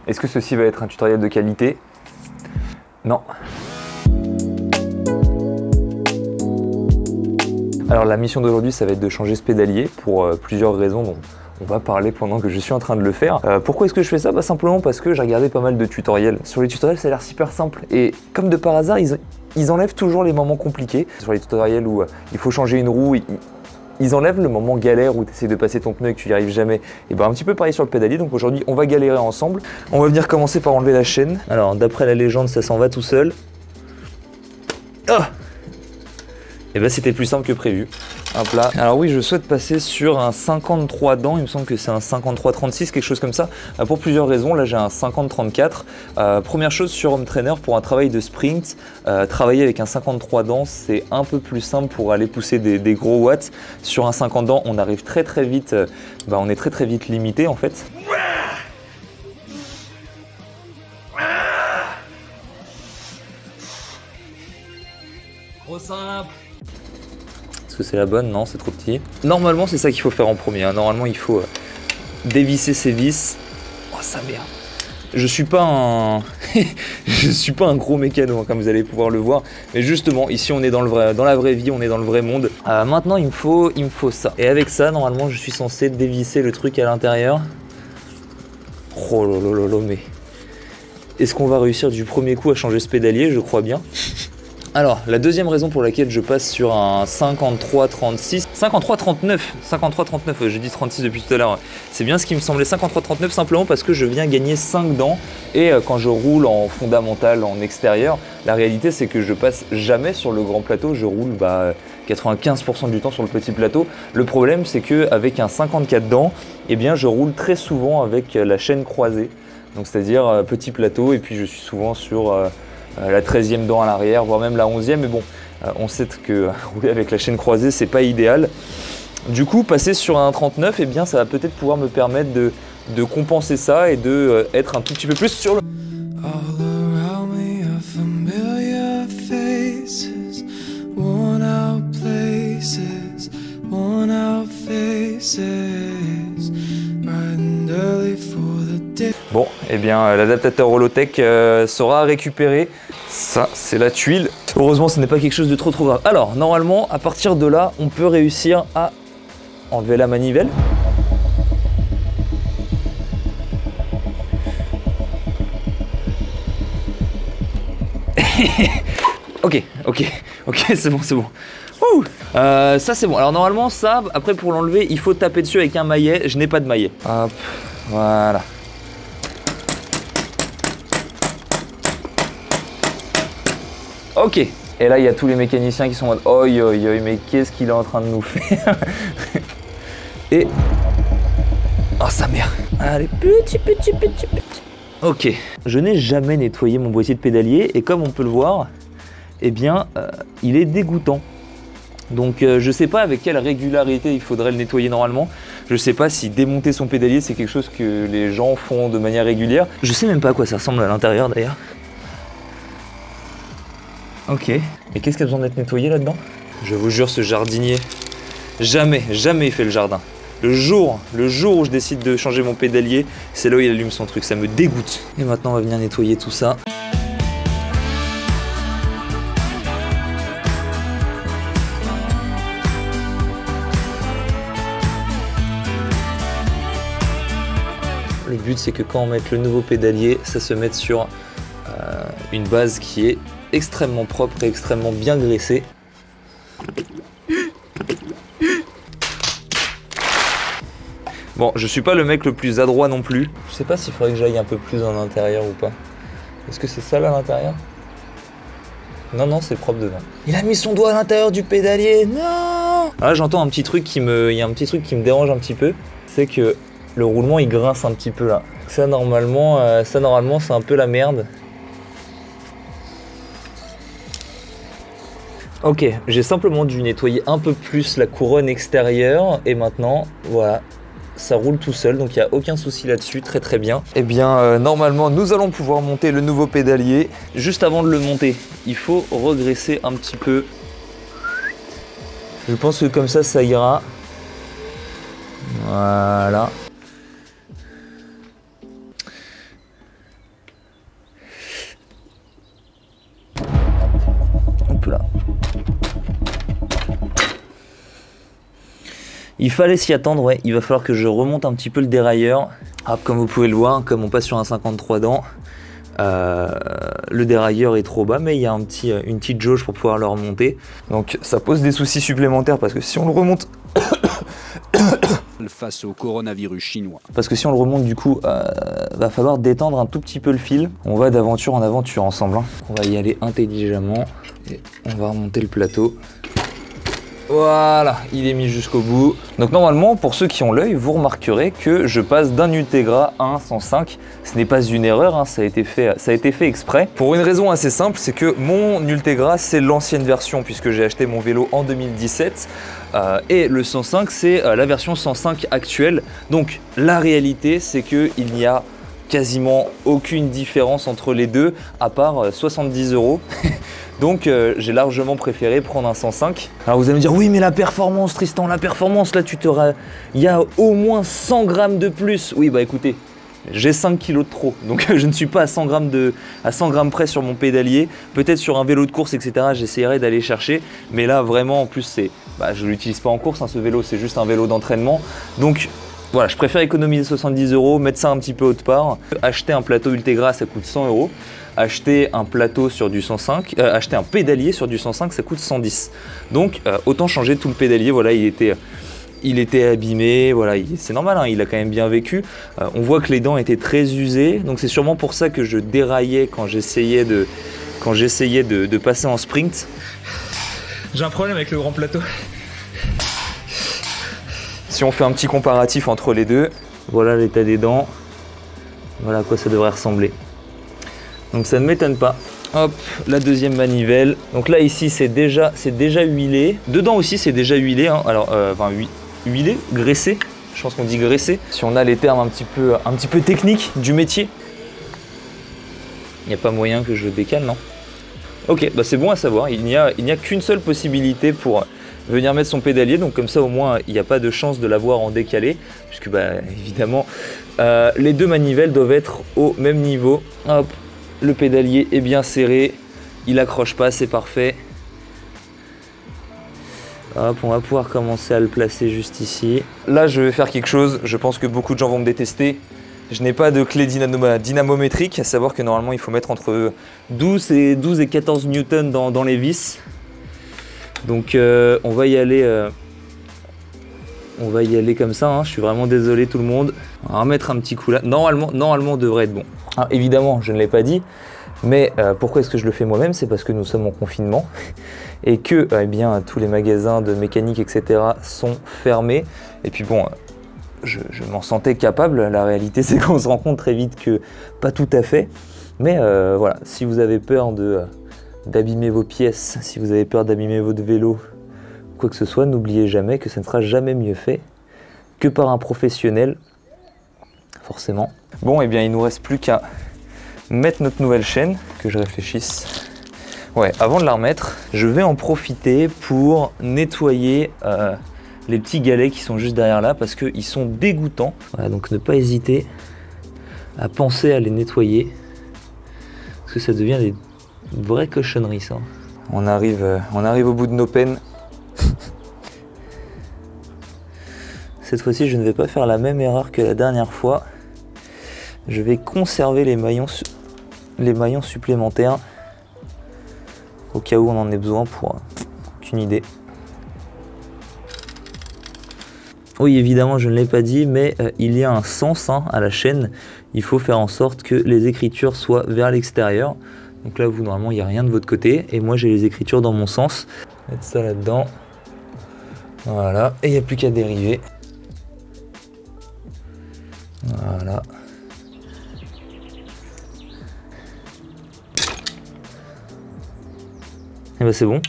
Est-ce que ceci va être un tutoriel de qualité? Non. Alors la mission d'aujourd'hui, ça va être de changer ce pédalier pour plusieurs raisons dont on va parler pendant que je suis en train de le faire. Pourquoi est-ce que je fais ça? Simplement parce que j'ai regardé pas mal de tutoriels. Sur les tutoriels, ça a l'air super simple. Et comme de par hasard, ils enlèvent toujours les moments compliqués. Sur les tutoriels où il faut changer une roue, ils enlèvent le moment galère où tu essaies de passer ton pneu et que tu n'y arrives jamais. Et ben un petit peu pareil sur le pédalier, donc aujourd'hui on va galérer ensemble. On va venir commencer par enlever la chaîne. Alors d'après la légende, ça s'en va tout seul. Ah! Et ben c'était plus simple que prévu. Hop là. Alors oui, je souhaite passer sur un 53 dents, il me semble que c'est un 53-36, quelque chose comme ça, pour plusieurs raisons. Là j'ai un 50-34. Première chose sur Home Trainer, pour un travail de sprint, travailler avec un 53 dents, c'est un peu plus simple pour aller pousser des gros watts. Sur un 50 dents, on arrive très vite, on est très vite limité en fait. Trop simple. Est-ce que c'est la bonne? Non, c'est trop petit. Normalement, c'est ça qu'il faut faire en premier. Normalement, il faut dévisser ces vis. Oh, sa merde. Je suis pas un... je suis pas un gros mécano, comme vous allez pouvoir le voir. Mais justement, ici, on est dans la vraie vie, on est dans le vrai monde. Maintenant, il me faut ça. Et avec ça, normalement, je suis censé dévisser le truc à l'intérieur. Oh là là là là, mais... Est-ce qu'on va réussir du premier coup à changer ce pédalier? Je crois bien. Alors, la deuxième raison pour laquelle je passe sur un 53-36, 53-39, j'ai dit 36 depuis tout à l'heure, c'est bien ce qui me semblait, 53-39, simplement parce que je viens gagner 5 dents et quand je roule en fondamental, en extérieur, la réalité c'est que je passe jamais sur le grand plateau, je roule 95% du temps sur le petit plateau. Le problème c'est qu'avec un 54 dents, eh bien, je roule très souvent avec la chaîne croisée, donc c'est-à-dire petit plateau, et puis je suis souvent sur... la 13e dent à l'arrière, voire même la 11e, mais bon, on sait que rouler avec la chaîne croisée, c'est pas idéal. Du coup, passer sur un 39, eh bien, ça va peut-être pouvoir me permettre de compenser ça et de être un tout petit peu plus sur le... Bon, eh bien, l'adaptateur Holotech sera récupéré. Ça, c'est la tuile. Heureusement, ce n'est pas quelque chose de trop grave. Alors, normalement, à partir de là, on peut réussir à enlever la manivelle. Ok, c'est bon. Ça, c'est bon. Alors, normalement, ça, après, pour l'enlever, il faut taper dessus avec un maillet. Je n'ai pas de maillet. Hop, voilà. Ok, et là il y a tous les mécaniciens qui sont en mode oi, mais qu'est-ce qu'il est en train de nous faire? Et... oh sa mère. Allez, petit. Ok, je n'ai jamais nettoyé mon boîtier de pédalier et comme on peut le voir, eh bien, il est dégoûtant. Donc je sais pas avec quelle régularité il faudrait le nettoyer normalement. Je sais pas si démonter son pédalier c'est quelque chose que les gens font de manière régulière. Je sais même pas à quoi ça ressemble à l'intérieur d'ailleurs. Ok, et qu'est-ce qui a besoin d'être nettoyé là-dedans? Je vous jure, ce jardinier, jamais il fait le jardin. Le jour où je décide de changer mon pédalier, c'est là où il allume son truc, ça me dégoûte. Et maintenant, on va venir nettoyer tout ça. Le but, c'est que quand on met le nouveau pédalier, ça se mette sur une base qui est extrêmement propre et extrêmement bien graissée. Bon, je suis pas le mec le plus adroit non plus. Je sais pas s'il faudrait que j'aille un peu plus en intérieur ou pas. Est-ce que c'est ça là à l'intérieur? Non, c'est propre dedans. Il a mis son doigt à l'intérieur du pédalier. Non! Là, j'entends un petit truc il y a un petit truc qui me dérange un petit peu. C'est que le roulement il grince un petit peu là. Ça normalement c'est un peu la merde. Ok, j'ai simplement dû nettoyer un peu plus la couronne extérieure et maintenant, voilà, ça roule tout seul, donc il n'y a aucun souci là-dessus, très bien. Eh bien, normalement, nous allons pouvoir monter le nouveau pédalier. Juste avant de le monter, il faut regraisser un petit peu. Je pense que comme ça ira. Voilà. Il fallait s'y attendre, ouais. Il va falloir que je remonte un petit peu le dérailleur. Hop, comme vous pouvez le voir, comme on passe sur un 53 dents, le dérailleur est trop bas, mais il y a une petite jauge pour pouvoir le remonter. Donc ça pose des soucis supplémentaires parce que si on le remonte... face au coronavirus chinois. Parce que si on le remonte du coup, va falloir détendre un tout petit peu le fil. On va d'aventure en aventure ensemble. Hein. On va y aller intelligemment et on va remonter le plateau. Voilà, il est mis jusqu'au bout. Donc normalement, pour ceux qui ont l'œil, vous remarquerez que je passe d'un Ultegra à un 105. Ce n'est pas une erreur, hein, ça a été fait exprès. Pour une raison assez simple, c'est que mon Ultegra, c'est l'ancienne version puisque j'ai acheté mon vélo en 2017. Et le 105, c'est la version 105 actuelle. Donc la réalité, c'est qu'il n'y a quasiment aucune différence entre les deux, à part 70 €. Donc j'ai largement préféré prendre un 105. Alors vous allez me dire, oui mais la performance Tristan, la performance là il y a au moins 100 grammes de plus. Oui bah écoutez, j'ai 5 kilos de trop, donc je ne suis pas à 100 grammes près sur mon pédalier. Peut-être sur un vélo de course, etc. j'essaierai d'aller chercher. Mais là vraiment en plus je ne l'utilise pas en course, hein, ce vélo c'est juste un vélo d'entraînement. Donc voilà, je préfère économiser 70 €, mettre ça un petit peu autre part. Acheter un plateau Ultegra, ça coûte 100 €. Acheter un plateau sur du 105, acheter un pédalier sur du 105, ça coûte 110. Donc autant changer tout le pédalier. Voilà, il était abîmé, voilà, c'est normal, hein, il a quand même bien vécu. On voit que les dents étaient très usées, donc c'est sûrement pour ça que je déraillais quand j'essayais de passer en sprint. J'ai un problème avec le grand plateau. Si on fait un petit comparatif entre les deux, voilà l'état des dents, voilà à quoi ça devrait ressembler. Donc ça ne m'étonne pas. Hop, la deuxième manivelle. Donc là ici c'est déjà huilé. Dedans aussi c'est déjà huilé, hein. Alors huilé, graissé. Je pense qu'on dit graissé. Si on a les termes un petit peu techniques du métier. Il n'y a pas moyen que je le décale, non? Ok, bah c'est bon à savoir. Il n'y a qu'une seule possibilité pour venir mettre son pédalier. Donc comme ça au moins il n'y a pas de chance de l'avoir en décalé. Puisque évidemment les deux manivelles doivent être au même niveau. Hop. Le pédalier est bien serré, il accroche pas, c'est parfait. Hop, on va pouvoir commencer à le placer juste ici. Là, je vais faire quelque chose, je pense que beaucoup de gens vont me détester. Je n'ai pas de clé dynamométrique, à savoir que normalement, il faut mettre entre 12 et 14 newtons dans les vis. Donc, on va y aller comme ça, hein. Je suis vraiment désolé tout le monde. On va remettre un petit coup là. Normalement, on devrait être bon. Alors, évidemment, je ne l'ai pas dit, mais pourquoi est-ce que je le fais moi-même? C'est parce que nous sommes en confinement et que tous les magasins de mécanique, etc. sont fermés. Et puis bon, je m'en sentais capable. La réalité, c'est qu'on se rend compte très vite que pas tout à fait. Mais voilà, si vous avez peur d'abîmer vos pièces, si vous avez peur d'abîmer votre vélo, quoi que ce soit, n'oubliez jamais que ça ne sera jamais mieux fait que par un professionnel, forcément. Bon, et bien il nous reste plus qu'à mettre notre nouvelle chaîne, que je réfléchisse. Ouais, avant de la remettre, je vais en profiter pour nettoyer les petits galets qui sont juste derrière là, parce qu'ils sont dégoûtants. Voilà, donc ne pas hésiter à penser à les nettoyer, parce que ça devient des vraies cochonneries, ça. On arrive au bout de nos peines. Cette fois-ci, je ne vais pas faire la même erreur que la dernière fois. Je vais conserver les maillons supplémentaires au cas où on en ait besoin pour aucune idée. Oui, évidemment, je ne l'ai pas dit, mais il y a un sens à la chaîne. Il faut faire en sorte que les écritures soient vers l'extérieur. Donc là, vous, normalement, il n'y a rien de votre côté. Et moi, j'ai les écritures dans mon sens. Mettre ça là-dedans. Voilà. Et il n'y a plus qu'à dériver. Voilà. Et ben c'est bon.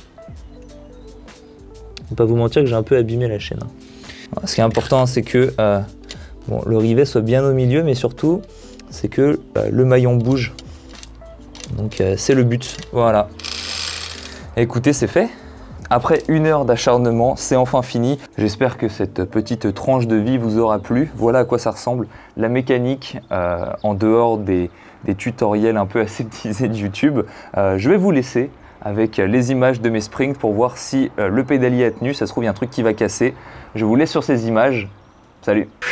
Je vais pas vous mentir que j'ai un peu abîmé la chaîne. Voilà, ce qui est important, c'est que le rivet soit bien au milieu, mais surtout, c'est que le maillon bouge. Donc c'est le but. Voilà. Écoutez, c'est fait. Après 1 heure d'acharnement, c'est enfin fini. J'espère que cette petite tranche de vie vous aura plu. Voilà à quoi ça ressemble la mécanique en dehors des tutoriels un peu aseptisés de YouTube. Je vais vous laisser avec les images de mes sprints pour voir si le pédalier a tenu. Ça se trouve, il y a un truc qui va casser. Je vous laisse sur ces images. Salut!